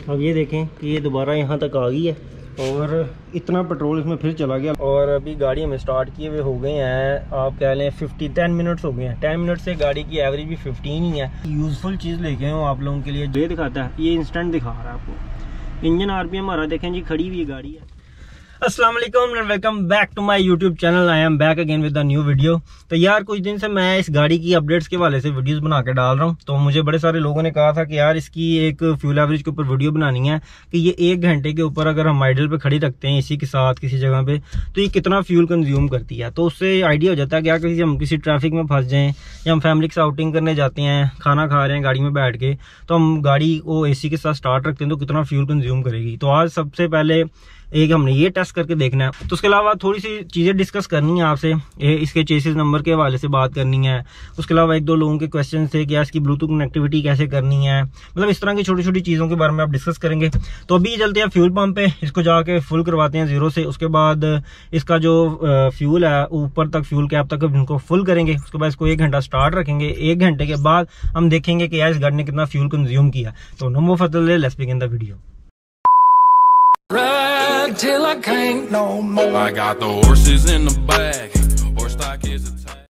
अब ये देखें कि ये दोबारा यहाँ तक आ गई है और इतना पेट्रोल इसमें फिर चला गया। और अभी गाड़ी हमें स्टार्ट किए हुए हो गए हैं, आप कह लें 10 मिनट्स हो गए हैं। 10 मिनट से गाड़ी की एवरेज भी 15 ही है। यूज़फुल चीज़ लेके हूँ आप लोगों के लिए। ये दिखाता है, ये इंस्टेंट दिखा रहा है आपको। इंजन आरपीएम हमारा देखें जी, खड़ी हुई गाड़ी है। अस्सलाम वालेकुम and welcome back to my YouTube channel. I am back again with a new video. तो यार कुछ दिन से मैं इस गाड़ी की अपडेट्स के हवाले से वीडियोस बना के डाल रहा हूँ। तो मुझे बड़े सारे लोगों ने कहा था कि यार इसकी एक फ्यूल एवरेज के ऊपर वीडियो बनानी है कि ये 1 घंटे के ऊपर अगर हम आइडल पे खड़ी रखते हैं इसी के साथ किसी जगह पे, तो ये कितना फ्यूल कंज्यूम करती है। तो उससे आइडिया हो जाता है कि यार हम किसी ट्रैफिक में फंस जाएँ या हम फैमिली के साथ आउटिंग करने जाते हैं, खाना खा रहे हैं गाड़ी में बैठ के, तो हम गाड़ी को AC के साथ स्टार्ट रखते हैं तो कितना फ्यूल कंज्यूम करेगी। तो आज सबसे पहले एक हमने ये टेस्ट करके देखना है। तो उसके अलावा थोड़ी सी चीज़ें डिस्कस करनी है आपसे, इसके चेसिस नंबर के हवाले से बात करनी है। उसके अलावा 1-2 लोगों के क्वेश्चन थे कि यार इसकी ब्लूटूथ कनेक्टिविटी कैसे करनी है, मतलब इस तरह की छोटी छोटी चीज़ों के बारे में आप डिस्कस करेंगे। तो अभी चलते हैं फ्यूल पंप पे, इसको जाके फुल करवाते हैं 0 से। उसके बाद इसका जो फ्यूल है ऊपर तक फ्यूल कैप तक इनको फुल करेंगे। उसके बाद इसको 1 घंटा स्टार्ट रखेंगे। 1 घंटे के बाद हम देखेंगे कि यार इस गाड़ी ने कितना फ्यूल कंज्यूम किया। तो no more further let's begin the video. Ride till I can't no more. I got the horses in the back. Horse stock is a tag.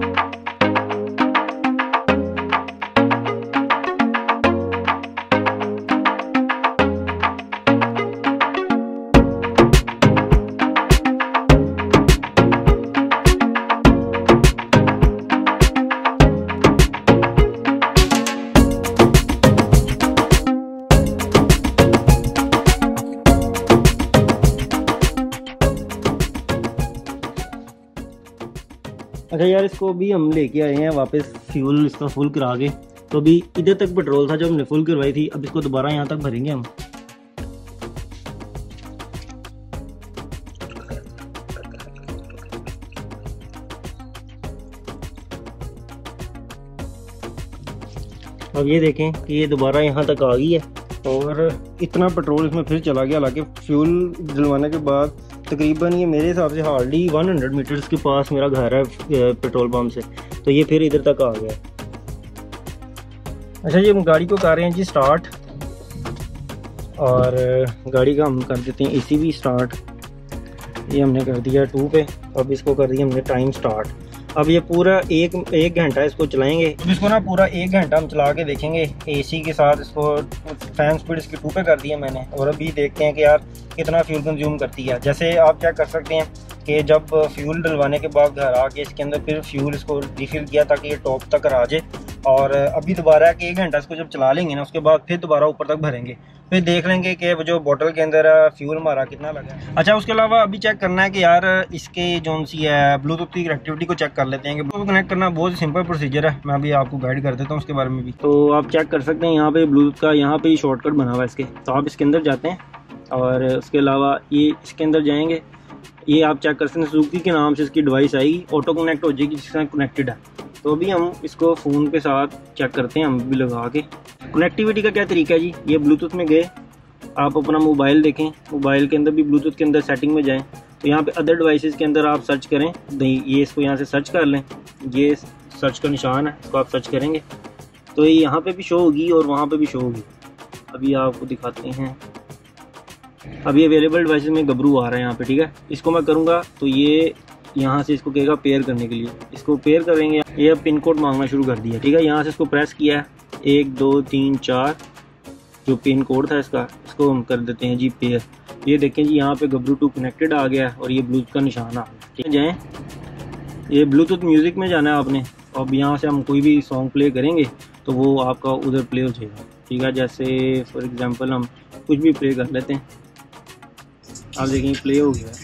अच्छा यार, इसको अभी हम लेके आए हैं वापस फ्यूल इसका फुल करा के। तो अभी इधर तक पेट्रोल था जो हमने फुल करवाई थी, अब इसको दोबारा यहाँ तक भरेंगे हम। अब ये देखें कि ये दोबारा यहाँ तक आ गई है और इतना पेट्रोल इसमें फिर चला गया। हालांकि फ्यूल डलवाने के बाद तकरीबन ये मेरे हिसाब से हार्डली 100 मीटर्स के पास मेरा घर है पेट्रोल पंप से, तो ये फिर इधर तक आ गया। अच्छा, ये हम गाड़ी को कर रहे हैं जी स्टार्ट, और गाड़ी का हम कर देते हैं AC भी स्टार्ट। ये हमने कर दिया 2 पे। अब इसको कर दिया हमने टाइम स्टार्ट। अब ये पूरा एक घंटा इसको चलाएंगे। अब इसको ना पूरा 1 घंटा हम चला के देखेंगे AC के साथ। इसको फैन स्पीड इसकी 2 पे कर दी है मैंने, और अभी देखते हैं कि यार कितना फ्यूल कंज्यूम करती है। जैसे आप क्या कर सकते हैं कि जब फ्यूल डलवाने के बाद घर आके इसके अंदर फिर फ्यूल इसको रिफिल किया ताकि ये टॉप तक आ जाए, और अभी दोबारा कि 1 घंटा इसको जब चला लेंगे ना, उसके बाद फिर दोबारा ऊपर तक भरेंगे, फिर देख लेंगे कि जो बोतल के अंदर फ्यूल हमारा कितना लगा है। अच्छा, उसके अलावा अभी चेक करना है कि यार इसके जो सी है ब्लूटूथ की कनेक्टिविटी को चेक कर लेते हैं कि ब्लूटूथ कनेक्ट करना बहुत सिंपल प्रोसीजर है। मैं अभी आपको गाइड कर देता हूँ उसके बारे में भी। तो आप चेक कर सकते हैं यहाँ पे ब्लूटूथ का यहाँ पे शॉर्टकट बना हुआ है इसके। तो आप इसके अंदर जाते हैं और उसके अलावा ये इसके अंदर जाएंगे, ये आप चेक कर सकते हैं सुजुकी के नाम से इसकी डिवाइस आएगी, ऑटो कनेक्ट हो जाएगी जिसके साथ कनेक्टेड है। तो अभी हम इसको फ़ोन के साथ चेक करते हैं, हम भी लगा के। कनेक्टिविटी का क्या तरीका है जी, ये ब्लूटूथ में गए, आप अपना मोबाइल देखें, मोबाइल के अंदर भी ब्लूटूथ के अंदर सेटिंग में जाएं, तो यहाँ पे अदर डिवाइसेस के अंदर आप सर्च करें। ये इसको यहाँ से सर्च कर लें, ये सर्च का निशान है, इसको आप सर्च करेंगे तो ये यहाँ पे भी शो होगी और वहाँ पे भी शो होगी। अभी आपको दिखाते हैं, अभी अवेलेबल डिवाइसेस में गबरू आ रहा है यहाँ पे, ठीक है। इसको मैं करूँगा तो ये यहाँ से इसको कहेगा पेयर करने के लिए, इसको पेयर करेंगे। ये अब पिन कोड मांगना शुरू कर दिया, ठीक है। यहाँ से इसको प्रेस किया है 1 2 3 4 जो पिन कोड था इसका, इसको हम कर देते हैं जी पेयर। ये देखें जी यहाँ पे गबरू 2 कनेक्टेड आ गया और ये ब्लूटूथ का निशान आ गया, ठीक है। जाएँ, ये ब्लूटूथ म्यूज़िक में जाना है आपने। अब यहाँ से हम कोई भी सॉन्ग प्ले करेंगे तो वो आपका उधर प्ले हो जाएगा, ठीक है। जैसे फॉर एग्जांपल हम कुछ भी प्ले कर लेते हैं, आप देखें प्ले हो गया।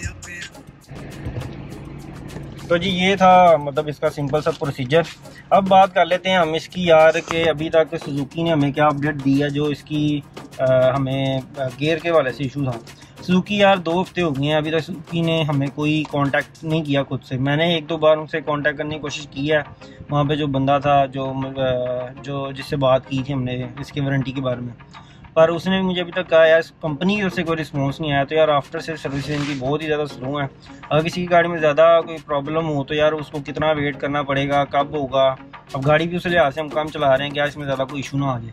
तो जी ये था मतलब इसका सिंपल सा प्रोसीजर। अब बात कर लेते हैं हम इसकी यार कि अभी तक सुजुकी ने हमें क्या अपडेट दी है जो इसकी हमें गियर के वाले से इशू था। सुजुकी यार 2 हफ्ते हो गए हैं, अभी तक सुजुकी ने हमें कोई कांटेक्ट नहीं किया खुद से। मैंने 1-2 बार उनसे कांटेक्ट करने की कोशिश की है, वहाँ पे जो बंदा था जो जिससे बात की थी हमने इसकी वारंटी के बारे में, पर उसने भी मुझे अभी तक कहा यार कंपनी की तरफ से कोई रिस्पॉन्स नहीं आया। तो यार आफ्टर सेल सर्विस इनकी बहुत ही ज़्यादा स्लो है। अगर किसी की गाड़ी में ज़्यादा कोई प्रॉब्लम हो तो यार उसको कितना वेट करना पड़ेगा, कब होगा। अब गाड़ी भी उस लिहाज से हम कम चला रहे हैं कि यार इसमें ज़्यादा कोई इशू ना आ जाए।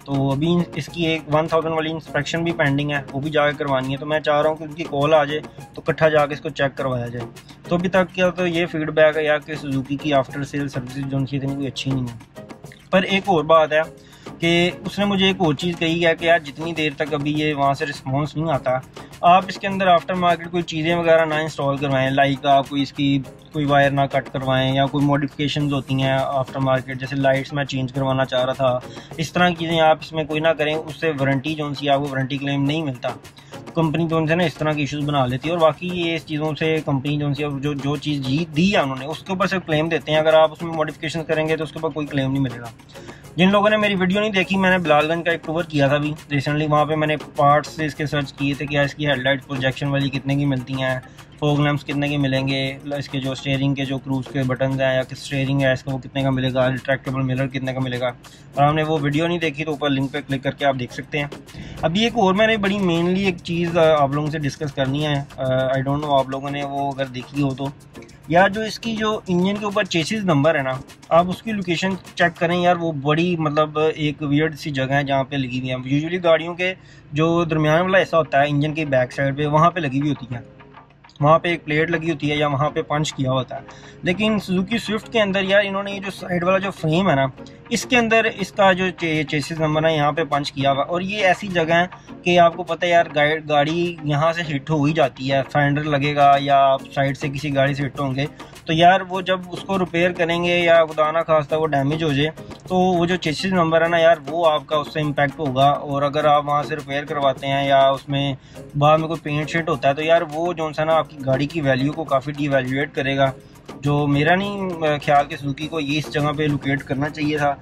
तो अभी इसकी एक 1000 वाली इंस्पेक्शन भी पेंडिंग है, वो भी जाकर करवानी है। तो मैं चाह रहा हूँ कि उनकी कॉल आ जाए तो इकट्ठा जाके इसको चेक करवाया जाए। तो अभी तक क्या तो ये फीडबैक है यार कि सुजुकी की आफ्टर सेल सर्विस जो उनकी इतनी कोई अच्छी नहीं है। पर एक और बात है कि उसने मुझे एक और चीज़ कही है कि यार जितनी देर तक अभी ये वहाँ से रिस्पॉन्स नहीं आता, आप इसके अंदर आफ्टर मार्केट कोई चीज़ें वगैरह ना इंस्टॉल करवाएं, लाइक आप कोई इसकी कोई वायर ना कट करवाएं, या कोई मॉडिफिकेशंस होती हैं आफ्टर मार्केट, जैसे लाइट्स मैं चेंज करवाना चाह रहा था, इस तरह की चीज़ें आप इसमें कोई ना करें। उससे वारंटी जो सी आपको वारंटी क्लेम नहीं मिलता। कंपनी जो है ना इस तरह के इश्यूज़ बना लेती है, और बाकी ये इस चीज़ों से कंपनी जो सी जो चीज़ दी है उन्होंने उसके ऊपर सिर्फ क्लेम देते हैं। अगर आप उसमें मॉडिफिकेशन करेंगे तो उसके ऊपर कोई क्लेम नहीं मिलेगा। जिन लोगों ने मेरी वीडियो नहीं देखी, मैंने बिलालगंज का एक टूर किया था अभी रिसेंटली, वहाँ पे मैंने पार्ट्स से इसके सर्च किए थे कि इसकी हेडलाइट प्रोजेक्शन वाली कितने की मिलती हैं, फॉग लैंप्स कितने के मिलेंगे, इसके जो स्टीयरिंग के जो क्रूज के बटन हैं या स्टीयरिंग है इसका वो कितने का मिलेगा, रिट्रैक्टेबल मिरर कितने का मिलेगा। और हमने वो वीडियो नहीं देखी तो ऊपर लिंक पे क्लिक करके आप देख सकते हैं। अभी एक और मैंने बड़ी मेनली एक चीज़ आप लोगों से डिस्कस करनी है, आई डोंट नो आप लोगों ने वो अगर देखी हो तो, यार जो इसकी जो इंजन के ऊपर चेसिस नंबर है ना, आप उसकी लोकेशन चेक करें यार, वो बड़ी मतलब एक वियर्ड सी जगह है जहाँ पे लगी हुई है। यूजुअली गाड़ियों के जो दरमियान वाला ऐसा होता है इंजन की बैक साइड पे, वहाँ पे लगी हुई होती है, वहाँ पे एक प्लेट लगी होती है या वहाँ पे पंच किया होता है। लेकिन सुजुकी स्विफ्ट के अंदर यार इन्होंने ये जो साइड वाला जो फ्रेम है ना, इसके अंदर इसका जो चेसिस नंबर है यहाँ पे पंच किया हुआ, और ये ऐसी जगह है कि आपको पता है यार गाड़ी यहाँ से हिट हो ही जाती है, फेंडर लगेगा या आप साइड से किसी गाड़ी से हिट होंगे, तो यार वो जब उसको रिपेयर करेंगे या खुदा ना खास्ता वो डैमेज हो जाए तो वो जो चेसिस नंबर है ना यार, वो आपका उससे इम्पैक्ट होगा। और अगर आप वहाँ से रिपेयर करवाते हैं या उसमें बाद में कोई पेंट शेट होता है तो यार वो जो है ना आपकी गाड़ी की वैल्यू को काफ़ी डिवैल्यूएट करेगा। जो मेरा नहीं ख्याल कि सुजुकी को ये इस जगह पे लोकेट करना चाहिए था।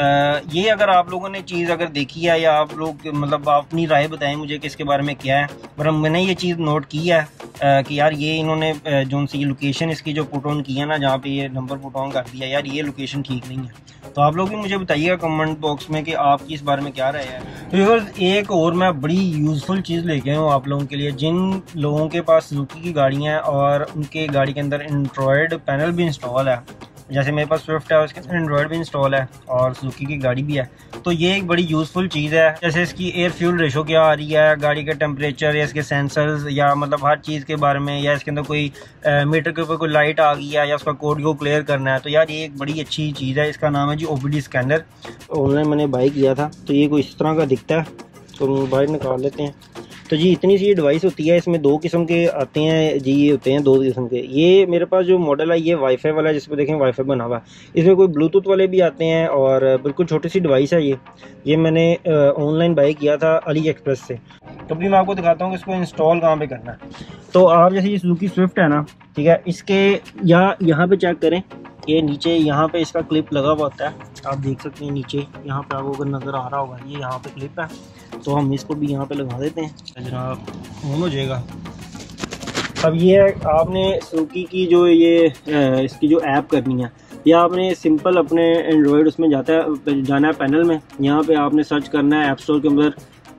ये अगर आप लोगों ने चीज़ अगर देखी है या आप लोग मतलब आप अपनी राय बताएं मुझे कि इसके बारे में क्या है, पर मैंने ये चीज़ नोट की है कि यार ये इन्होंने जो सी लोकेशन इसकी जो पुट ऑन की है ना, जहाँ पे ये नंबर पुट ऑन कर दिया, यार ये लोकेशन ठीक नहीं है। तो आप लोग भी मुझे बताइएगा कमेंट बॉक्स में कि आपकी इस बारे में क्या राय है। तो व्यूअर्स एक और मैं बड़ी यूज़फुल चीज़ लेके आया हूँ आप लोगों के लिए, जिन लोगों के पास सुजुकी की गाड़ियाँ हैं और उनके गाड़ी के अंदर एंड्रॉयड पैनल भी इंस्टॉल है, जैसे मेरे पास स्विफ्ट है उसके अंदर एंड्रॉयड भी इंस्टॉल है और सुजुकी की गाड़ी भी है, तो ये एक बड़ी यूज़फुल चीज़ है। जैसे इसकी एयर फ्यूल रेशो क्या आ रही है, गाड़ी के टेम्परेचर या इसके सेंसर्स या मतलब हर चीज़ के बारे में, या इसके अंदर कोई मीटर के ऊपर कोई लाइट आ गई है या उसका कोड को क्लियर करना है, तो यार ये एक बड़ी अच्छी चीज़ है। इसका नाम है जी OBD स्कैनर। ऑनलाइन मैंने बाई किया था तो ये कोई इस तरह का दिखता है, तो बाहर निकाल लेते हैं। तो जी इतनी सी ये डिवाइस होती है, इसमें 2 किस्म के आते हैं जी, ये होते हैं 2 किस्म के। ये मेरे पास जो मॉडल है ये वाईफाई वाला है, जिस पर देखें वाईफाई बना हुआ है। इसमें कोई ब्लूटूथ वाले भी आते हैं और बिल्कुल छोटी सी डिवाइस है ये मैंने ऑनलाइन बाई किया था अली एक्सप्रेस से। तो भी मैं आपको दिखाता हूँ कि इसको इंस्टॉल कहाँ पे करना है। तो आप जैसे ये सुजुकी स्विफ्ट है ना, ठीक है, इसके यहाँ पे चेक करें, ये नीचे यहाँ पे इसका क्लिप लगा हुआ होता है, आप देख सकते हैं नीचे यहाँ पे आपको अगर नज़र आ रहा होगा ये यहाँ पे क्लिप है, तो हम इसको भी यहाँ पे लगा देते हैं जनाब, ऑन हो जाएगा। अब ये है आपने सुजुकी की जो ये इसकी जो ऐप करनी है, या आपने सिंपल अपने एंड्रॉयड उसमें जाना है पैनल में, यहाँ पे आपने सर्च करना है ऐप स्टोर के अंदर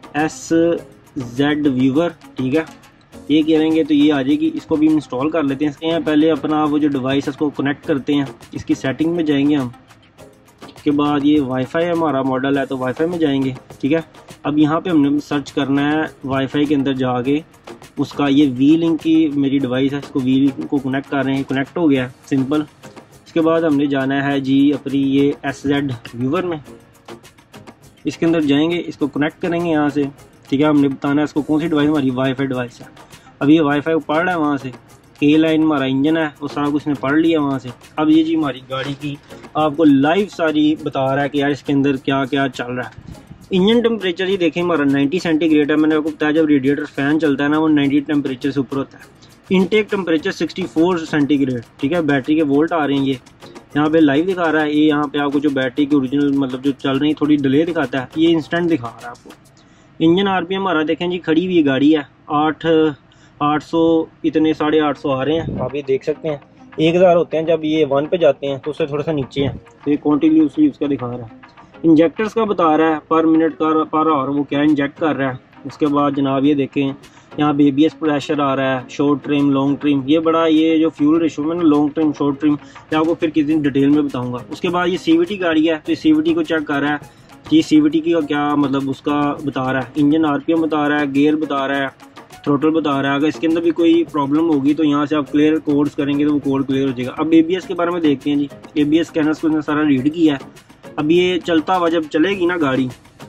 SZ व्यूवर, ठीक है, ये करेंगे तो ये आ जाएगी। इसको भी इंस्टॉल कर लेते हैं। इसके पहले अपना वो जो डिवाइस है उसको कनेक्ट करते हैं, इसकी सेटिंग में जाएंगे हम, उसके बाद ये वाईफाई हमारा मॉडल है तो वाईफाई में जाएंगे, ठीक है। अब यहाँ पे हमने सर्च करना है वाईफाई के अंदर जाके उसका, ये वी लिंक की मेरी डिवाइस है, इसको वी लिंक को कनेक्ट कर रहे हैं, कनेक्ट हो गया सिंपल। इसके बाद हमने जाना है जी अपनी ये SZ व्यूवर में, इसके अंदर जाएंगे, इसको कनेक्ट करेंगे यहाँ से, ठीक है। हमने बताना है इसको कौन सी डिवाइस, हमारी वाईफाई डिवाइस है। अब ये वाईफाई पढ़ रहा है वहाँ से, K लाइन हमारा इंजन है वो सारा कुछ ने पढ़ लिया वहाँ से। अब ये जी हमारी गाड़ी की आपको लाइव सारी बता रहा है कि यार इसके अंदर क्या क्या चल रहा है। इंजन टेम्परेचर ही देखें हमारा 90 सेंटीग्रेड है। मैंने आपको बताया जब रेडिएटर फैन चलता है ना वो 90 टेम्परेचर से ऊपर होता है। इनटेक टेम्परेचर 64 सेंटीग्रेड, ठीक है। बैटरी के वोल्ट आ रहे हैं, ये यहाँ पे लाइव दिखा रहा है। ये यहाँ पे आपको जो बैटरी की ओरिजिनल मतलब जो चल रही थोड़ी डिले दिखाता है, ये इंस्टेंट दिखा रहा है आपको। इंजन RPM हमारा देखें जी, खड़ी हुई गाड़ी है 800 इतने 850 आ रहे हैं, आप ये देख सकते हैं। 1000 होते हैं जब ये 1 पे जाते हैं तो उससे थोड़ा सा नीचे हैं, तो ये कॉन्टिन्यूसली उसका दिखा रहा है। इंजेक्टर्स का बता रहा है पर मिनट का पर आवर वो क्या इंजेक्ट कर रहा है। उसके बाद जनाब ये देखें यहाँ पे ABS प्रेशर आ रहा है, शॉर्ट ट्रिम लॉन्ग ट्रिम, ये बड़ा ये जो फ्यूल रेशो में ना लॉन्ग ट्रिम शॉर्ट ट्रिम मैं आपको फिर किसी दिन डिटेल में बताऊंगा। उसके बाद ये CVT गाड़ी है तो CVT को चेक कर रहा है, कि CVT की का क्या मतलब उसका बता रहा है, इंजन RPM बता रहा है, गियर बता रहा है, थ्रोटल बता रहा है। अगर इसके अंदर भी कोई प्रॉब्लम होगी तो यहाँ से आप क्लियर कोड्स करेंगे तो वो कोड क्लियर हो जाएगा। अब ABS के बारे में देखते हैं जी। ABS स्कैनर्स को सारा रीड किया है। अब ये चलता हुआ जब चलेगी ना गाड़ी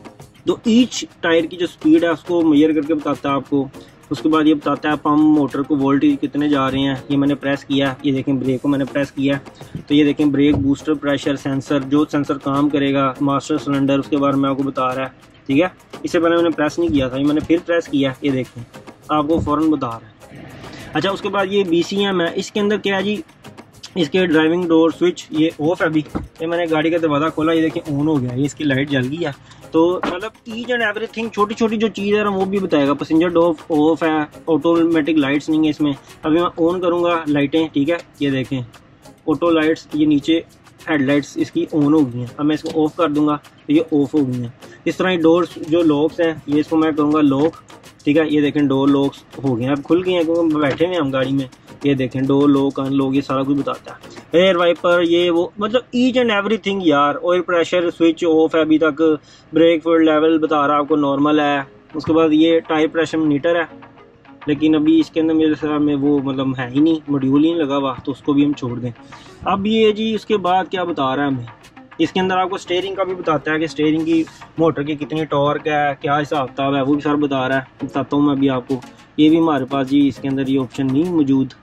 तो ईच टायर की जो स्पीड है उसको मेजर करके बताता है आपको। उसके बाद ये बताता है पंप मोटर को वोल्टेज कितने जा रहे हैं। ये मैंने प्रेस किया, ये देखें ब्रेक को मैंने प्रेस किया तो ये देखें ब्रेक, बूस्टर, प्रेशर सेंसर, जो सेंसर काम करेगा, मास्टर सिलेंडर, उसके बारे में आपको बता रहा है। ठीक है, इससे पहले मैंने प्रेस नहीं किया था, ये मैंने फिर प्रेस किया, ये देखें आपको फ़ौरन बता रहा है। अच्छा, उसके बाद ये BCM है। इसके अंदर क्या है जी, इसके ड्राइविंग डोर स्विच ये ऑफ है। अभी ये मैंने गाड़ी का दरवाज़ा खोला, ये देखिए ऑन हो गया, ये इसकी लाइट जल गई है। तो मतलब ईच एंड एवरीथिंग, छोटी छोटी जो चीज़ है वो भी बताएगा। पैसेंजर डोर ऑफ है, ऑटोमेटिक लाइट्स नहीं है इसमें। अभी मैं ऑन करूँगा लाइटें, ठीक है, ये देखें ऑटो लाइट्स, ये नीचे हेडलाइट्स इसकी ऑन हो गई हैं। अब मैं इसको ऑफ कर दूंगा तो ये ऑफ हो गई हैं। इस तरह डोर्स जो लॉक्स हैं ये इसको मैं करूँगा लॉक, ठीक है, ये देखें डोर लॉक्स हो गए हैं, अब खुल गए हैं क्योंकि बैठे हुए हैं हम गाड़ी में। ये देखें डोर लॉक, अनलॉक, ये सारा कुछ बताता है। एयर वाइपर, ये वो, मतलब ईच एंड एवरीथिंग यार। ऑयल प्रेशर स्विच ऑफ है अभी तक। ब्रेक फ्लूइड लेवल बता रहा है आपको नॉर्मल है। उसके बाद ये टायर प्रेशर मीटर है, लेकिन अभी इसके अंदर मेरे साथ में वो मतलब है ही नहीं, मॉड्यूल ही नहीं लगा हुआ, तो उसको भी हम छोड़ दें। अब ये जी उसके बाद क्या बता रहा है हमें, इसके अंदर आपको स्टीयरिंग का भी बताता है कि स्टीयरिंग की मोटर की कितनी टॉर्क है, क्या हिसाब किताब है, वो भी सारा बता रहा है। बताता हूँ मैं अभी आपको। ये भी हमारे पास जी इसके अंदर ये ऑप्शन नहीं मौजूद।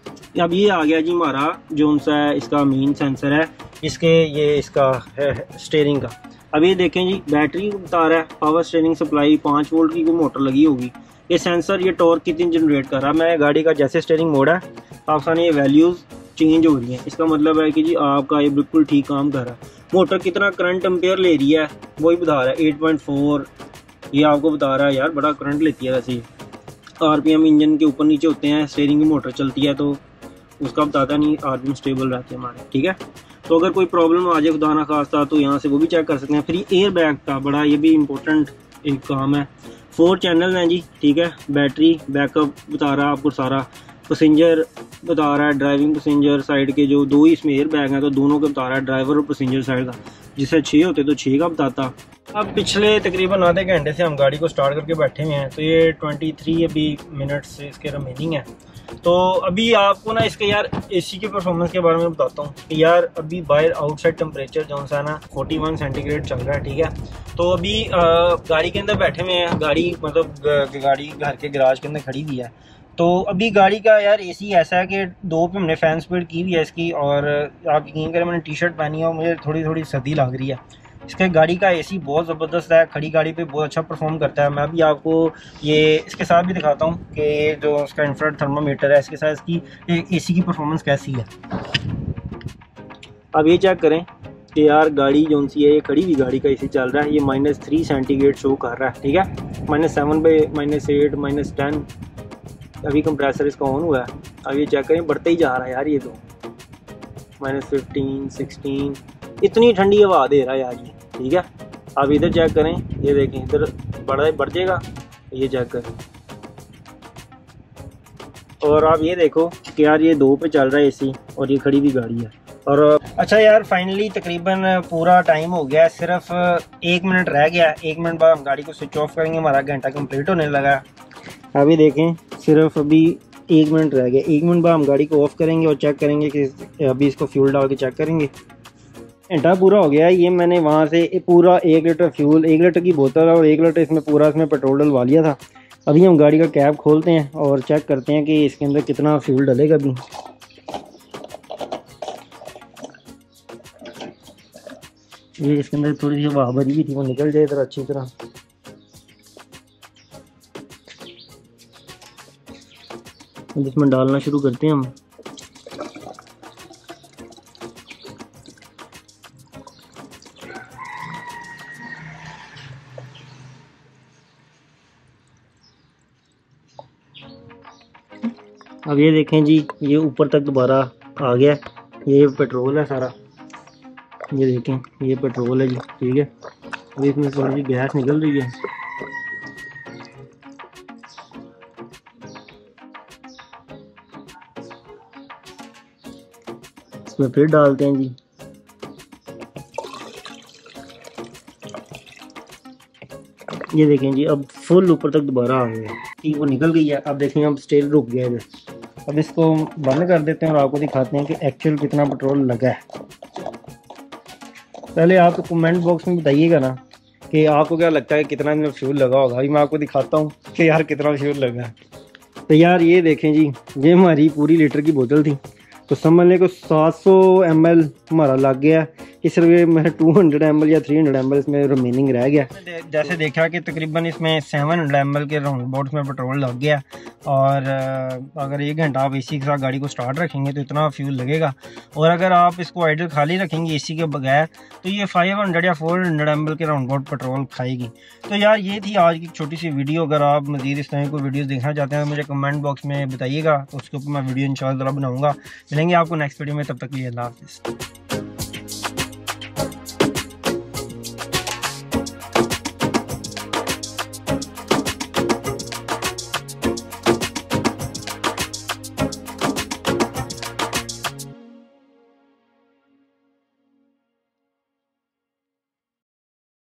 अब ये आ गया जी हमारा जो सा है इसका मेन सेंसर है इसके, ये इसका है स्टीयरिंग का। अब ये देखें जी बैटरी बता रहा है, पावर स्टीयरिंग सप्लाई 5 वोल्ट की कोई मोटर लगी होगी। ये सेंसर ये टॉर्क कितनी जनरेट कर रहा है। मैं गाड़ी का जैसे स्टीयरिंग मोड है आप सामने ये वैल्यूज़ चेंज हो रही है। इसका मतलब है कि जी आपका ये बिल्कुल ठीक काम कर रहा है। मोटर कितना करंट एम्पेयर ले रही है वही बता रहा है, 8.4 ये आपको बता रहा है। यार बड़ा करंट लेती है वैसे। RPM इंजन के ऊपर नीचे होते हैं, स्टीयरिंग की मोटर चलती है तो उसका बताता नहीं, RPM स्टेबल रहते हैं हमारे। ठीक है, तो अगर कोई प्रॉब्लम आ जाए खुदा ना खास्ता तो यहाँ से वो भी चेक कर सकते हैं। फिर एयर बैग का बड़ा ये भी इम्पोर्टेंट एक काम है। 4 चैनल हैं जी, ठीक है। बैटरी बैकअप बता रहा है आपको सारा। पैसेंजर बता रहा है, ड्राइविंग पैसेंजर साइड के जो 2 ही इसमें एयर बैग हैं तो दोनों का बता रहा है, ड्राइवर और पैसेंजर साइड का। जिससे 6 होते तो 6 का बताता। अब पिछले तकरीबन आधे घंटे से हम गाड़ी को स्टार्ट करके बैठे हुए हैं तो ये 23 अभी मिनट्स इसके रिमेनिंग है। तो अभी आपको ना इसके यार AC के परफॉर्मेंस के बारे में बताता हूँ कि यार अभी बाहर आउटसाइड टेम्परेचर जो सा ना 41 सेंटीग्रेड चल रहा है। ठीक है, तो अभी गाड़ी के अंदर बैठे हुए हैं, गाड़ी मतलब गाड़ी घर के गराज के अंदर खड़ी हुई है। तो अभी गाड़ी का यार AC ऐसा है कि 2 पे हमने फ़ैन स्पीड की हुई है इसकी। और आप यकीन करें मैंने टी-शर्ट पहनी है और मुझे थोड़ी थोड़ी सर्दी लग रही है। इसके गाड़ी का AC बहुत ज़बरदस्त है, खड़ी गाड़ी पे बहुत अच्छा परफॉर्म करता है। मैं भी आपको ये इसके साथ भी दिखाता हूँ कि ये जो उसका इंफ्रारेड थर्मामीटर है इसके साथ इसकी AC की परफॉर्मेंस कैसी है। अब ये चेक करें कि यार गाड़ी जो सी है ये खड़ी हुई गाड़ी का AC चल रहा है, ये -3 सेंटीग्रेड शो कर रहा है। ठीक है, -7 पे -8 -10 अभी कंप्रेसर इसका ऑन हुआ है। अब ये चेक करें बढ़ते ही जा रहा है यार, ये तो -15 16 इतनी ठंडी हवा दे रहा है यार ये। ठीक है, अब इधर चेक करें, ये देखें इधर बढ़ जाएगा, ये चेक करें। और आप ये देखो कि यार ये 2 पे चल रहा है AC और ये खड़ी हुई गाड़ी है। और अच्छा यार फाइनली तकरीबन पूरा टाइम हो गया, सिर्फ 1 मिनट रह गया। 1 मिनट बाद हम गाड़ी को स्विच ऑफ करेंगे, हमारा घंटा कंप्लीट होने लगा। अभी देखें सिर्फ अभी 1 मिनट रह गया। 1 मिनट बाद हम गाड़ी को ऑफ करेंगे और चेक करेंगे कि अभी इसको फ्यूल डाल के चेक करेंगे। घंटा पूरा हो गया। ये मैंने वहाँ से पूरा 1 लीटर फ्यूल, 1 लीटर की बोतल और 1 लीटर इसमें पूरा इसमें पेट्रोल डलवा लिया था। अभी हम गाड़ी का कैप खोलते हैं और चेक करते हैं कि इसके अंदर कितना फ्यूल डलेगा। अभी ये इसके अंदर थोड़ी सी हवा भरी भी थी, वो निकल जाए इधर अच्छी तरह। जिसमें डालना शुरू करते हैं हम। अब ये देखें जी ये ऊपर तक दोबारा आ गया। ये पेट्रोल है सारा, ये देखें ये पेट्रोल है जी। ठीक है, अभी इसमें थोड़ी सी गैस निकल रही है। इसमें फिर डालते हैं जी। ये देखें जी, अब फुल ऊपर तक दोबारा आ गया, कि वो निकल गई है। अब देखें अब स्टेल रुक गया है। अब इसको बंद कर देते हैं और आपको दिखाते हैं कि एक्चुअल कितना पेट्रोल लगा है। पहले आप कमेंट बॉक्स में बताइएगा ना कि आपको क्या लगता है कितना इनमें फ्यूल लगा होगा। अभी मैं आपको दिखाता हूँ कि यार कितना फ्यूल लगा है। तो यार ये देखें जी, ये हमारी पूरी लीटर की बोतल थी, तो समझ लें को 700 ml हमारा लग गया। इस रुपये में 200 ml या 300 ml इसमें रिमेनिंग रह गया। जैसे देखा कि तकरीबन इसमें 700 ml के राउंड अबाउट में पेट्रोल लग गया। और अगर 1 घंटा आप एसी के साथ गाड़ी को स्टार्ट रखेंगे तो इतना फ्यूल लगेगा। और अगर आप इसको आइडल खाली रखेंगे एसी के बगैर तो ये 500 या 400 ml के राउंड अबाउट पेट्रोल खाएगी। तो यार ये थी आज की छोटी सी वीडियो। अगर आप मज़ीद इस तरह कोई वीडियोज़ देखना चाहते हैं तो मुझे कमेंट बॉक्स में बताइएगा, तो उसके ऊपर मैं वीडियो इंशाल्लाह बनाऊँगा। मिलेंगे आपको नेक्स्ट वीडियो में, तब तक के लिए अल्लाह हाफ़िज़।